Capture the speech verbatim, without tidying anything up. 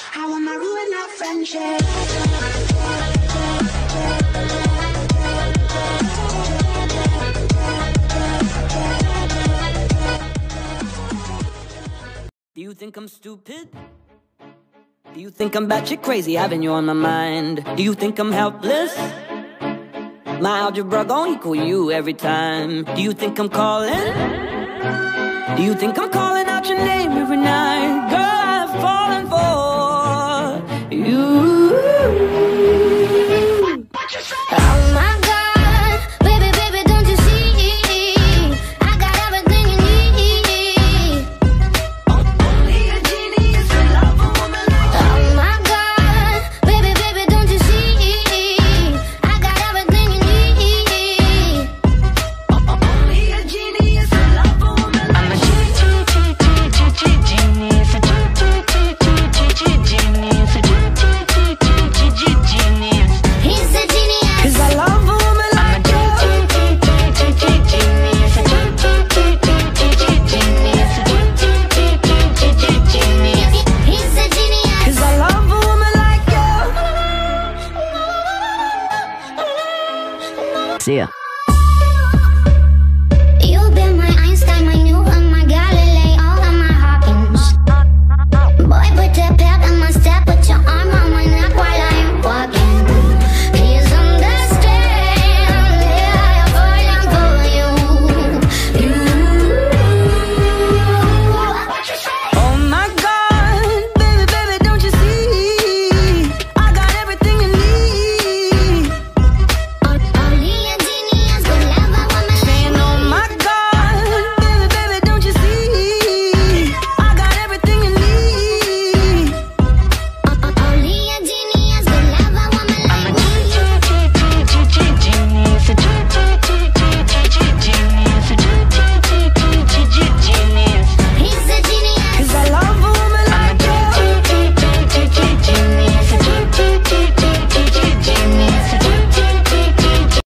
I wanna ruin our friendship. Do you think I'm stupid? Do you think I'm batshit crazy having you on my mind? Do you think I'm helpless? My algebra gon' equal you every time. Do you think I'm calling? Do you think I'm calling out your name every night? Girl, I've fallen for you. Oh my God, baby, baby, don't you see? I got everything you need. Only a genius can love a woman like you. Oh my God, baby, baby, don't you see? I got everything you need. Only a genius can love a woman like I'm a genius, a genius, a genius, a genius. He's a genius. Cause I love a woman like you. Genius, a genius, a genius. He's a genius. Cause I love a woman like you. See ya.